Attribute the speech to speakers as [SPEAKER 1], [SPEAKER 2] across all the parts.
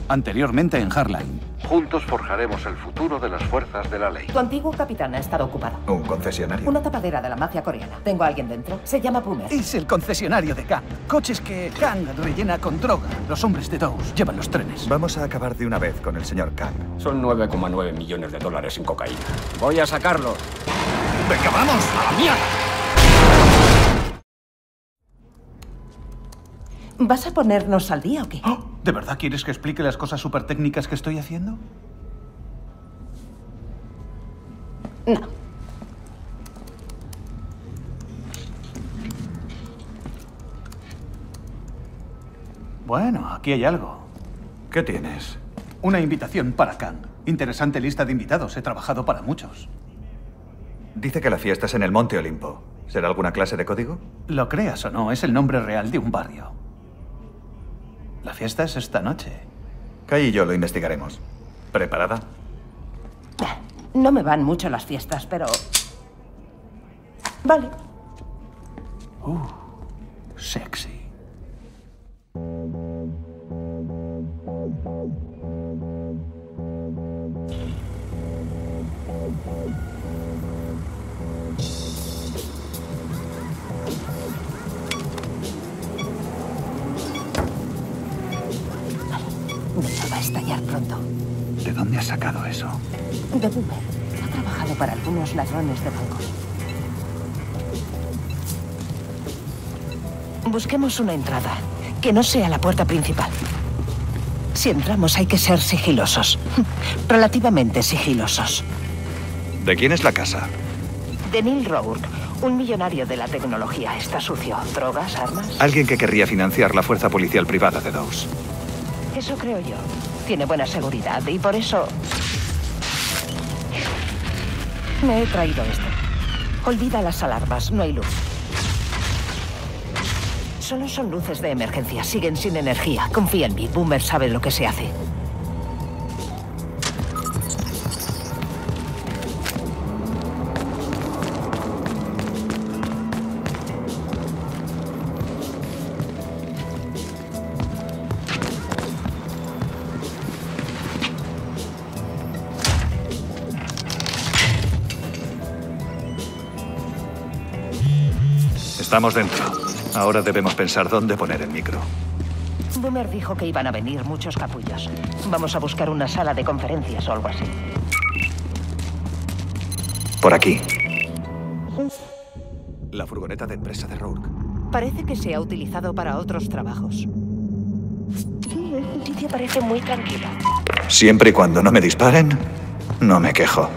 [SPEAKER 1] Anteriormente en Hardline.
[SPEAKER 2] Juntos forjaremos el futuro de las fuerzas de la ley.
[SPEAKER 3] Tu antiguo capitán ha estado ocupado.
[SPEAKER 4] ¿Un concesionario?
[SPEAKER 3] Una tapadera de la mafia coreana. Tengo a alguien dentro. Se llama Boomer.
[SPEAKER 1] Es el concesionario de Kang. Coches que Kang rellena con droga. Los hombres de Dawes llevan los trenes.
[SPEAKER 4] Vamos a acabar de una vez con el señor Kang.
[SPEAKER 5] Son 9,9 millones de dólares en cocaína. Voy a sacarlo.
[SPEAKER 1] ¡Venga, vamos! ¡A la mierda!
[SPEAKER 3] ¿Vas a ponernos al día o qué?
[SPEAKER 1] Oh, ¿de verdad quieres que explique las cosas súper técnicas que estoy haciendo?
[SPEAKER 3] No.
[SPEAKER 1] Bueno, aquí hay algo.
[SPEAKER 4] ¿Qué tienes?
[SPEAKER 1] Una invitación para Kang. Interesante lista de invitados. He trabajado para muchos.
[SPEAKER 4] Dice que la fiesta es en el Monte Olimpo. ¿Será alguna clase de código?
[SPEAKER 1] Lo creas o no, es el nombre real de un barrio. La fiesta es esta noche.
[SPEAKER 4] Kai y yo lo investigaremos. ¿Preparada?
[SPEAKER 3] No me van mucho las fiestas, pero... Vale.
[SPEAKER 1] Sexy.
[SPEAKER 3] Esto va a estallar pronto.
[SPEAKER 1] ¿De dónde has sacado eso?
[SPEAKER 3] De Boomer. Ha trabajado para algunos ladrones de bancos. Busquemos una entrada. Que no sea la puerta principal. Si entramos hay que ser sigilosos. Relativamente sigilosos.
[SPEAKER 4] ¿De quién es la casa?
[SPEAKER 3] De Neil Rourke, un millonario de la tecnología. Está sucio. ¿Drogas, armas?
[SPEAKER 4] Alguien que querría financiar la fuerza policial privada de Dawes.
[SPEAKER 3] Eso creo yo. Tiene buena seguridad y por eso... Me he traído esto. Olvida las alarmas, no hay luz. Solo son luces de emergencia, siguen sin energía. Confía en mí, Boomer sabe lo que se hace.
[SPEAKER 4] Estamos dentro. Ahora debemos pensar dónde poner el micro.
[SPEAKER 3] Boomer dijo que iban a venir muchos capullos. Vamos a buscar una sala de conferencias o algo así.
[SPEAKER 4] Por aquí. La furgoneta de empresa de Rourke.
[SPEAKER 3] Parece que se ha utilizado para otros trabajos. Sí, este sitio parece muy tranquilo.
[SPEAKER 4] Siempre y cuando no me disparen, no me quejo.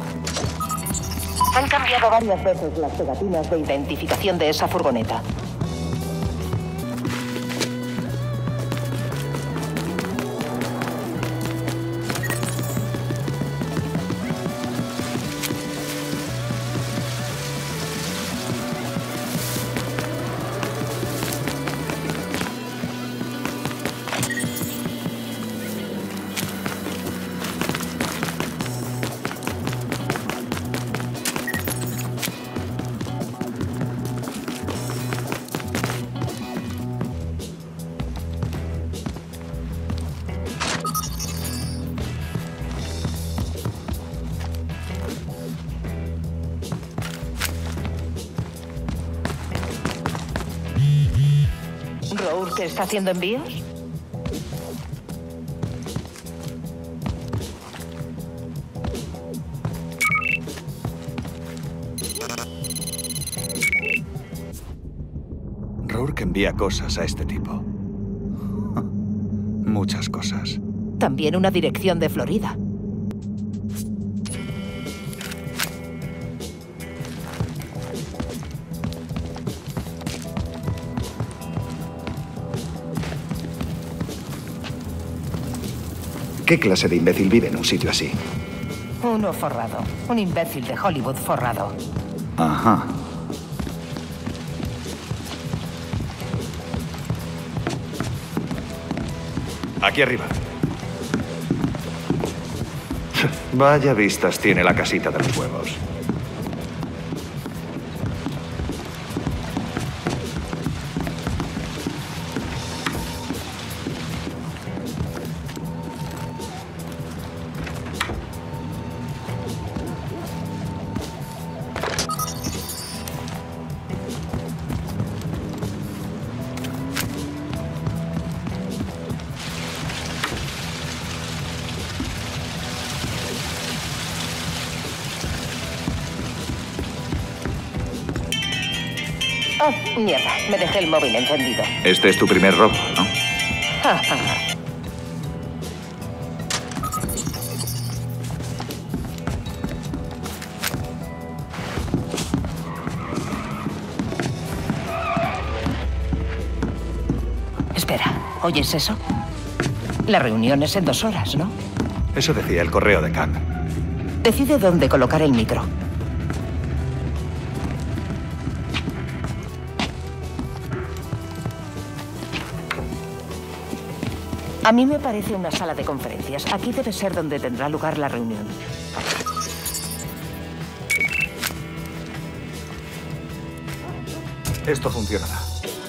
[SPEAKER 3] Han cambiado varias veces las pegatinas de identificación de esa furgoneta. ¿Rourke está haciendo envíos?
[SPEAKER 4] Rourke envía cosas a este tipo. Muchas cosas.
[SPEAKER 3] También una dirección de Florida.
[SPEAKER 4] ¿Qué clase de imbécil vive en un sitio así?
[SPEAKER 3] Uno forrado. Un imbécil de Hollywood forrado.
[SPEAKER 4] Ajá. Aquí arriba. Vaya vistas tiene la casita de los huevos.
[SPEAKER 3] Ah, mierda. Me dejé el móvil encendido.
[SPEAKER 4] Este es tu primer robo, ¿no?
[SPEAKER 3] Ja, ja, ja. Espera, ¿oyes eso? La reunión es en 2 horas, ¿no?
[SPEAKER 4] Eso decía el correo de Kang.
[SPEAKER 3] Decide dónde colocar el micro. A mí me parece una sala de conferencias. Aquí debe ser donde tendrá lugar la reunión.
[SPEAKER 4] Esto funcionará.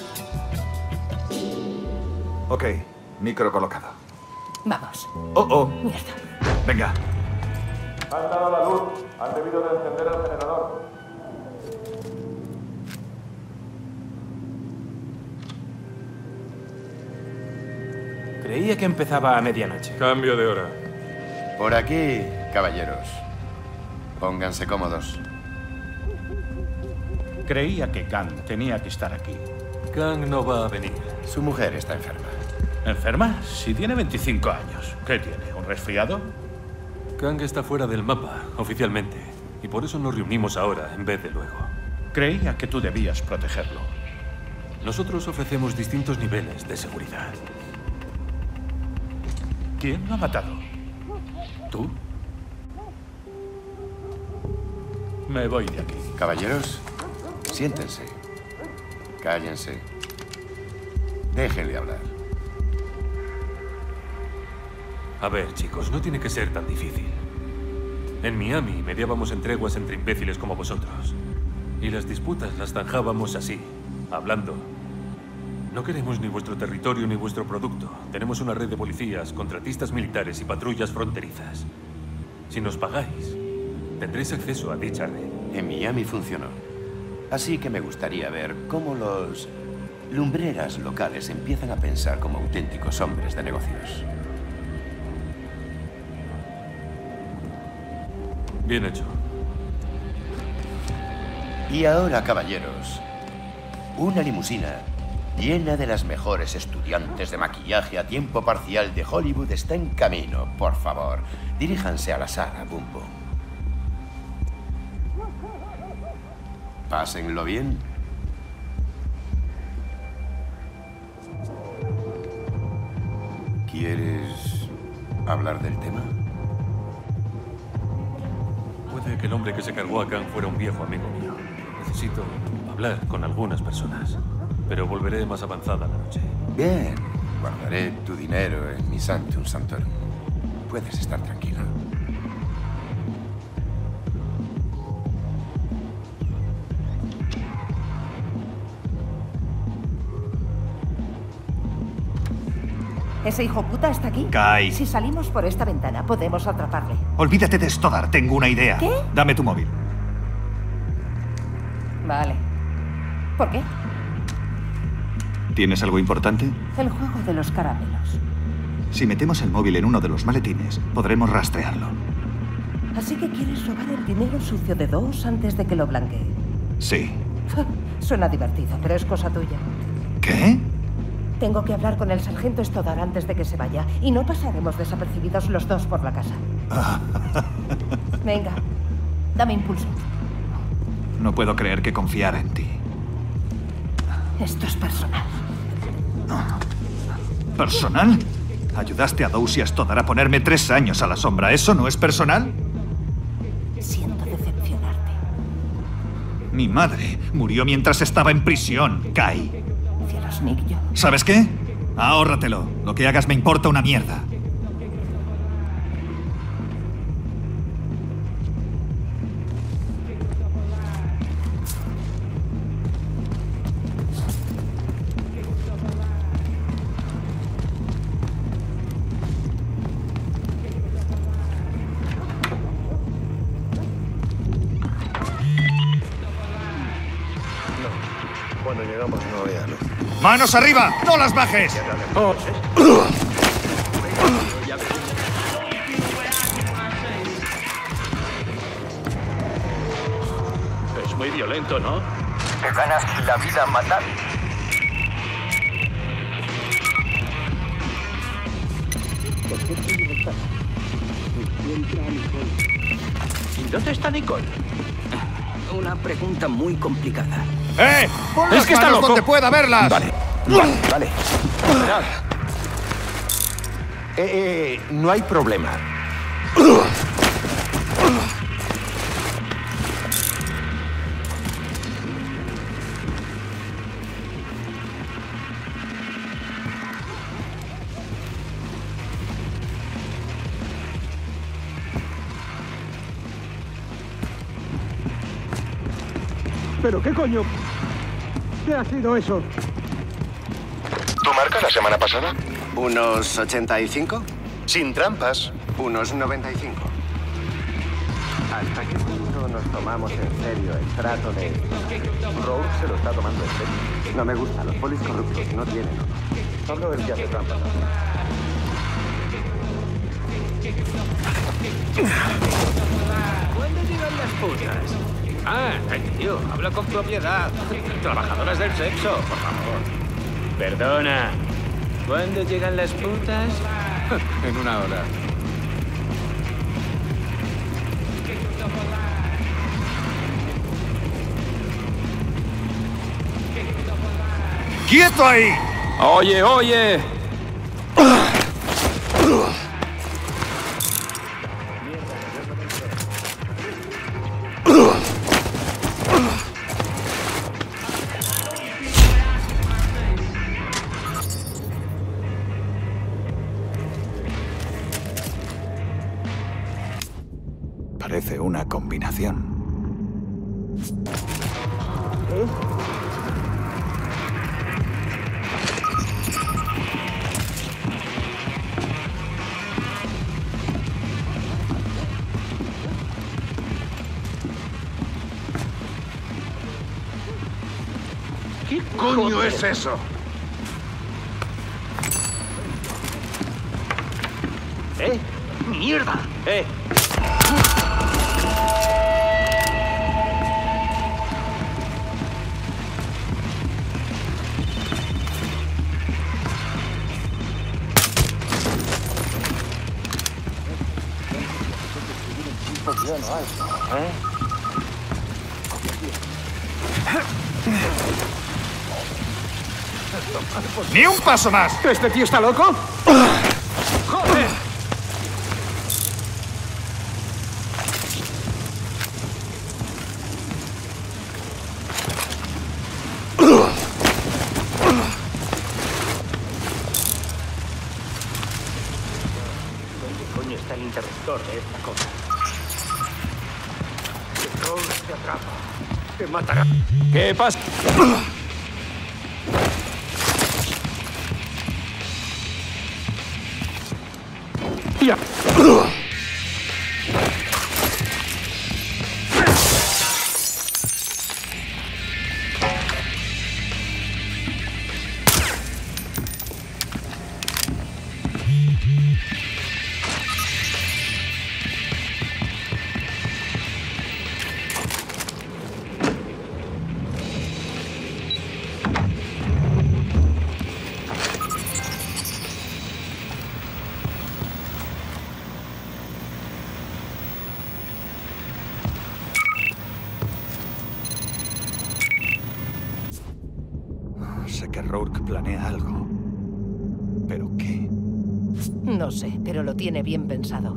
[SPEAKER 4] Ok, micro colocado.
[SPEAKER 3] Vamos.
[SPEAKER 4] Oh.
[SPEAKER 3] Mierda.
[SPEAKER 4] Venga.
[SPEAKER 6] Han dado la luz. Han debido de encender el generador.
[SPEAKER 7] Creía que empezaba a medianoche.
[SPEAKER 8] Cambio de hora.
[SPEAKER 9] Por aquí, caballeros. Pónganse cómodos.
[SPEAKER 10] Creía que Kang tenía que estar aquí.
[SPEAKER 8] Kang no va a venir.
[SPEAKER 9] Su mujer está enferma.
[SPEAKER 10] ¿Enferma? Si tiene 25 años. ¿Qué tiene? ¿Un resfriado?
[SPEAKER 8] Kang está fuera del mapa, oficialmente. Y por eso nos reunimos ahora, en vez de luego.
[SPEAKER 10] Creía que tú debías protegerlo.
[SPEAKER 8] Nosotros ofrecemos distintos niveles de seguridad.
[SPEAKER 10] ¿Quién lo ha matado? ¿Tú? Me voy de aquí.
[SPEAKER 9] Caballeros, siéntense. Cállense. Déjenle hablar.
[SPEAKER 8] A ver, chicos, no tiene que ser tan difícil. En Miami mediábamos en treguas entre imbéciles como vosotros. Y las disputas las zanjábamos así, hablando. No queremos ni vuestro territorio ni vuestro producto. Tenemos una red de policías, contratistas militares y patrullas fronterizas. Si nos pagáis, tendréis acceso a dicha red.
[SPEAKER 9] En Miami funcionó. Así que me gustaría ver cómo los lumbreras locales empiezan a pensar como auténticos hombres de negocios.
[SPEAKER 8] Bien hecho.
[SPEAKER 9] Y ahora, caballeros, una limusina llena de las mejores estudiantes de maquillaje a tiempo parcial de Hollywood está en camino. Por favor, diríjanse a la sala, Boom Boom. Pásenlo bien. ¿Quieres hablar del tema?
[SPEAKER 8] Puede que el hombre que se cargó a Kang fuera un viejo amigo mío. Necesito hablar con algunas personas. Pero volveré más avanzada la noche.
[SPEAKER 9] Bien. Guardaré tu dinero en mi Sanctum Sanctorum. Puedes estar tranquila.
[SPEAKER 3] ¿Ese hijo puta está aquí?
[SPEAKER 4] Kai.
[SPEAKER 3] Si salimos por esta ventana, podemos atraparle.
[SPEAKER 4] Olvídate de Stoddard, tengo una idea.
[SPEAKER 3] ¿Qué?
[SPEAKER 4] Dame tu móvil.
[SPEAKER 3] Vale. ¿Por qué?
[SPEAKER 4] ¿Tienes algo importante?
[SPEAKER 3] El juego de los caramelos.
[SPEAKER 4] Si metemos el móvil en uno de los maletines, podremos rastrearlo.
[SPEAKER 3] Así que quieres robar el dinero sucio de Dos antes de que lo blanquee.
[SPEAKER 4] Sí.
[SPEAKER 3] Suena divertido, pero es cosa tuya.
[SPEAKER 4] ¿Qué?
[SPEAKER 3] Tengo que hablar con el sargento Stoddard antes de que se vaya y no pasaremos desapercibidos los dos por la casa. Venga, dame impulso.
[SPEAKER 4] No puedo creer que confiara en ti.
[SPEAKER 3] Esto es personal.
[SPEAKER 4] ¿Personal? Ayudaste a Dawes y a Stoddard a ponerme 3 años a la sombra. ¿Eso no es personal?
[SPEAKER 3] Siento decepcionarte.
[SPEAKER 4] Mi madre murió mientras estaba en prisión, Kai.
[SPEAKER 3] Cielos, Nick, yo...
[SPEAKER 4] ¿Sabes qué? Ahórratelo. Lo que hagas me importa una mierda.
[SPEAKER 6] Cuando llegamos no había luz.
[SPEAKER 4] ¡Manos arriba! ¡No las bajes!
[SPEAKER 10] Es muy violento, ¿no?
[SPEAKER 11] Te ganas la vida matando.
[SPEAKER 12] ¿Dónde está Nicole?
[SPEAKER 1] Una pregunta muy complicada.
[SPEAKER 4] ¡Pon
[SPEAKER 12] Es que está loco.
[SPEAKER 4] donde pueda verlas!
[SPEAKER 12] Vale. Esperad. No hay problema.
[SPEAKER 1] ¿Pero qué coño? ¿Qué ha sido eso?
[SPEAKER 11] ¿Tu marca la semana pasada?
[SPEAKER 13] Unos 85.
[SPEAKER 11] Sin trampas.
[SPEAKER 13] Unos 95. ¿Hasta qué punto nos tomamos en serio el trato de...
[SPEAKER 11] Rourke se lo está tomando en serio.
[SPEAKER 13] No me gusta, los polis corruptos no tienen honor.
[SPEAKER 11] Solo el que hace trampas.
[SPEAKER 12] ¿Cuándo llegan las putas? Ah, tío, habla con propiedad. Trabajadoras del sexo, por favor. Perdona. ¿Cuándo llegan las putas?
[SPEAKER 7] En una hora.
[SPEAKER 4] ¡Quieto ahí!
[SPEAKER 7] ¡Oye, oye!
[SPEAKER 1] Parece una combinación.
[SPEAKER 11] ¿Qué coño es eso?
[SPEAKER 12] ¡Mierda!
[SPEAKER 4] ¡Ni un paso más!
[SPEAKER 1] ¿Este tío está loco?
[SPEAKER 12] ¡Joder! ¿Dónde coño está el interruptor de esta cosa? El troll te atrapa. Te matará.
[SPEAKER 7] ¿Qué pasa?
[SPEAKER 1] ¡Ya! Sé que Rourke planea algo. ¿Pero qué?
[SPEAKER 3] No sé, pero lo tiene bien pensado.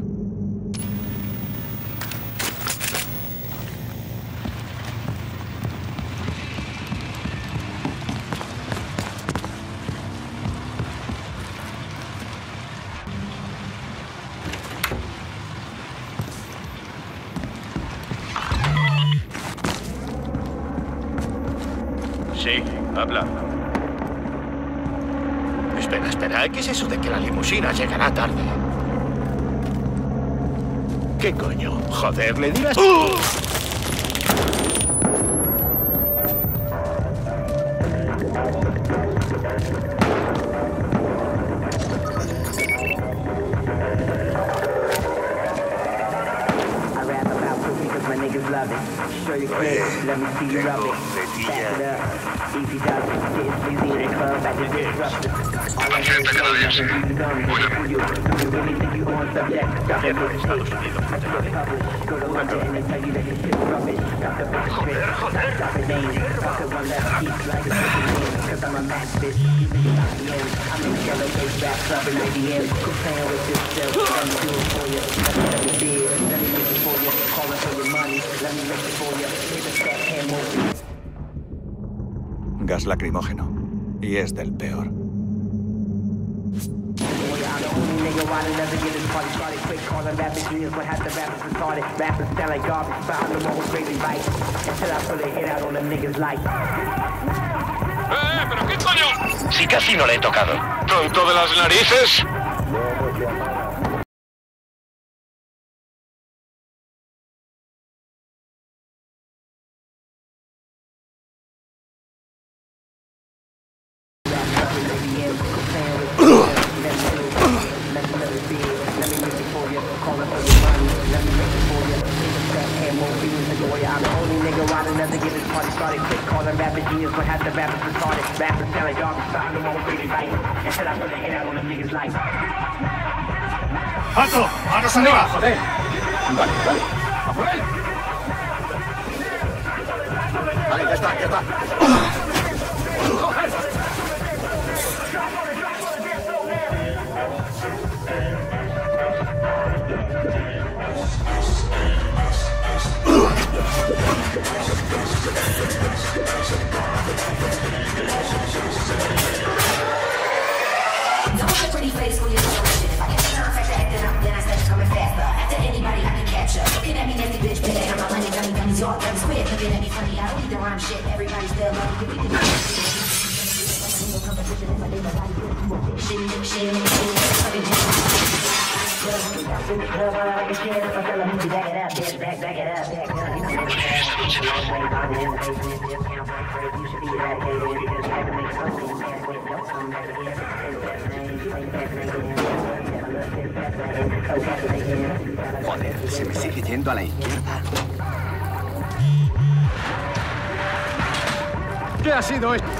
[SPEAKER 11] Sí, habla. Espera, ¿qué es eso de que la limusina llegará tarde? ¿Qué coño? Joder, le dirás...
[SPEAKER 4] Gas lacrimógeno. Y es del peor.
[SPEAKER 11] ¿Pero qué coño? Si casi no le he tocado. ¿Tonto de las narices?
[SPEAKER 4] ¡Alto! ¡Manos arriba!
[SPEAKER 12] ¡Joder! Vale, vale. ¡A por él!
[SPEAKER 11] Vale, ya está, ya está.
[SPEAKER 13] Joder, se me sigue yendo a la izquierda.
[SPEAKER 12] ¿Qué ha sido esto?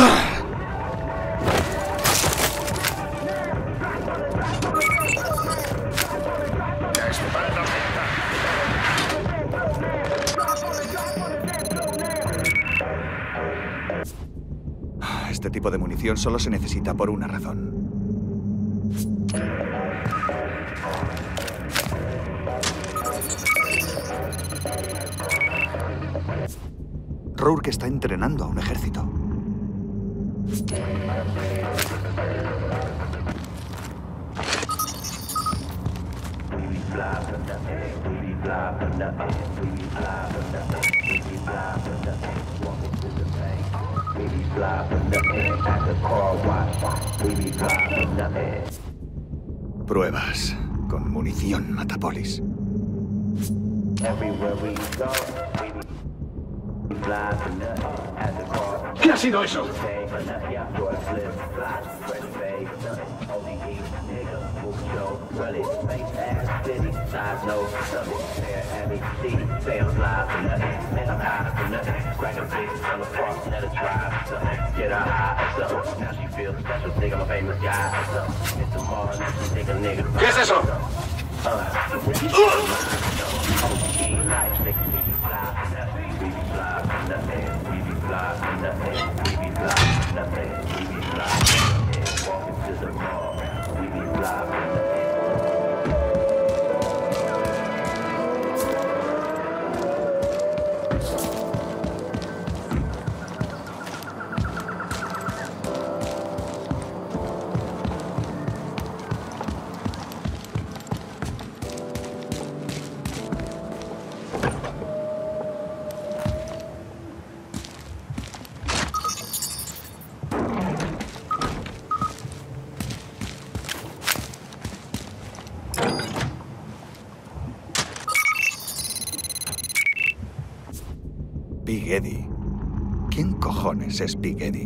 [SPEAKER 4] Este tipo de munición solo se necesita por una razón. Rourke está entrenando a un ejército. Pruebas con munición matapolis.
[SPEAKER 12] ¿Qué ha sido eso? ¿Qué es eso?
[SPEAKER 4] Big Eddie. ¿Quién cojones es Big Eddie?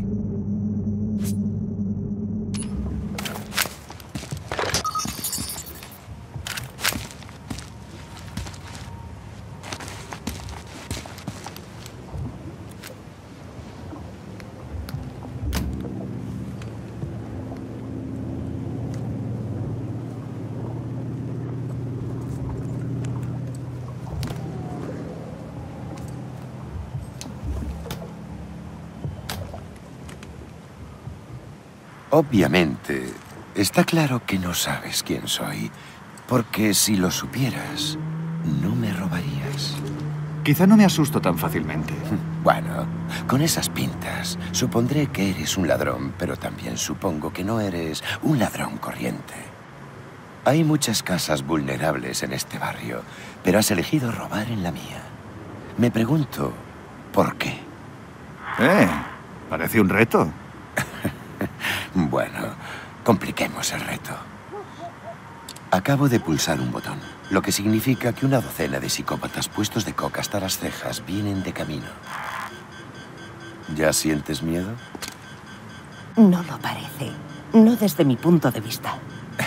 [SPEAKER 9] Obviamente, está claro que no sabes quién soy. Porque si lo supieras, no me robarías.
[SPEAKER 4] Quizá no me asusto tan fácilmente.
[SPEAKER 9] Bueno, con esas pintas, supondré que eres un ladrón, pero también supongo que no eres un ladrón corriente. Hay muchas casas vulnerables en este barrio, pero has elegido robar en la mía. Me pregunto, ¿por qué?
[SPEAKER 4] Parece un reto.
[SPEAKER 9] Bueno, compliquemos el reto. Acabo de pulsar un botón, lo que significa que una docena de psicópatas puestos de coca hasta las cejas vienen de camino. ¿Ya sientes miedo?
[SPEAKER 3] No lo parece. No desde mi punto de vista.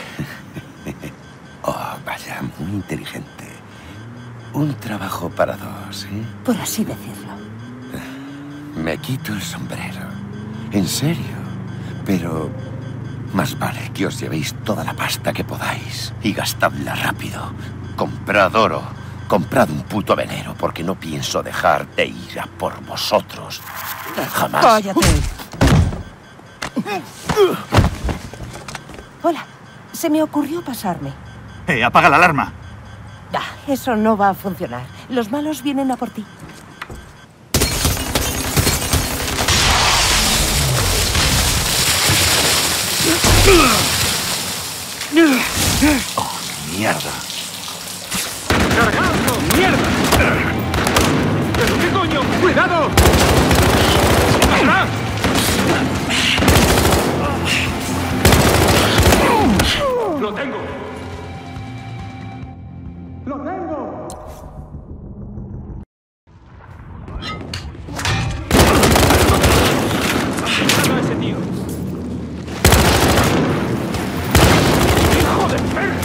[SPEAKER 9] Oh, vaya, muy inteligente. Un trabajo para dos, ¿eh?
[SPEAKER 3] Por así decirlo.
[SPEAKER 9] Me quito el sombrero. ¿En serio? Pero más vale que os llevéis toda la pasta que podáis y gastadla rápido. Comprad oro. Comprad un puto velero porque no pienso dejar de ir a por vosotros. Jamás.
[SPEAKER 3] ¡Cállate! Hola. Se me ocurrió pasarme.
[SPEAKER 4] ¡Apaga la alarma!
[SPEAKER 3] Eso no va a funcionar. Los malos vienen a por ti.
[SPEAKER 9] ¡Oh, mierda!
[SPEAKER 11] ¡Cargando! ¡Mierda! ¿Pero qué coño? ¡Cuidado! ¡Atrás! ¡Lo tengo! ¡Lo tengo! ¡Matado a ese tío! ¡Hijo de perra!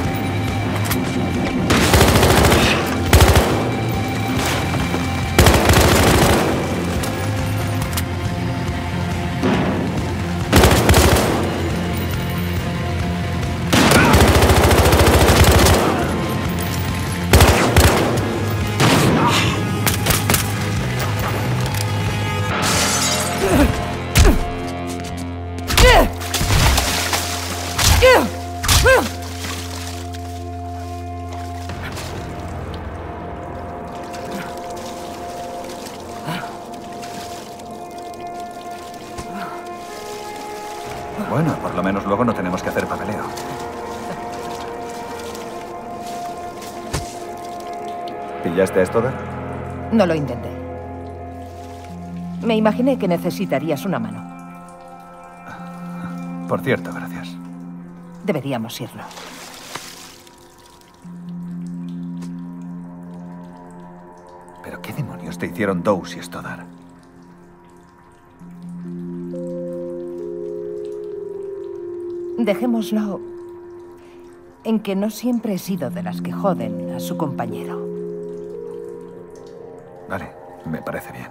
[SPEAKER 1] Bueno, por lo menos luego no tenemos que hacer papeleo. ¿Pillaste a Stoddard?
[SPEAKER 3] No lo intenté. Me imaginé que necesitarías una mano.
[SPEAKER 1] Por cierto, gracias.
[SPEAKER 3] Deberíamos irnos.
[SPEAKER 1] ¿Pero qué demonios te hicieron Dawes y Stoddard?
[SPEAKER 3] Dejémoslo en que no siempre he sido de las que joden a su compañero.
[SPEAKER 1] Vale, me parece bien.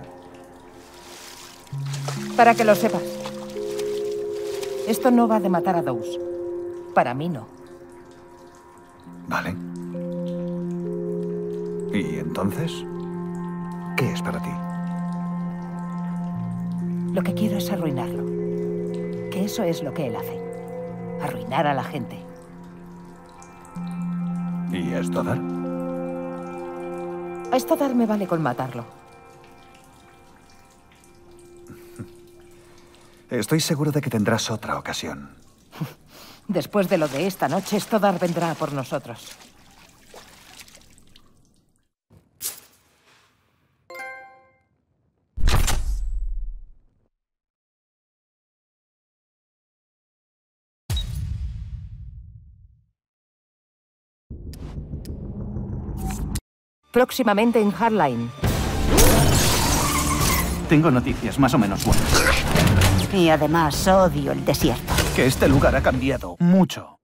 [SPEAKER 3] Para que lo sepas, esto no va de matar a Dawes. Para mí no.
[SPEAKER 1] Vale. ¿Y entonces? ¿Qué es para ti?
[SPEAKER 3] Lo que quiero es arruinarlo. Que eso es lo que él hace. Arruinar a la gente.
[SPEAKER 1] ¿Y a Stoddard?
[SPEAKER 3] A Stoddard me vale con matarlo.
[SPEAKER 1] Estoy seguro de que tendrás otra ocasión.
[SPEAKER 3] Después de lo de esta noche, Stoddard vendrá a por nosotros. Próximamente en Hardline.
[SPEAKER 1] Tengo noticias más o menos buenas.
[SPEAKER 14] Y además odio el desierto.
[SPEAKER 1] Que este lugar ha cambiado mucho.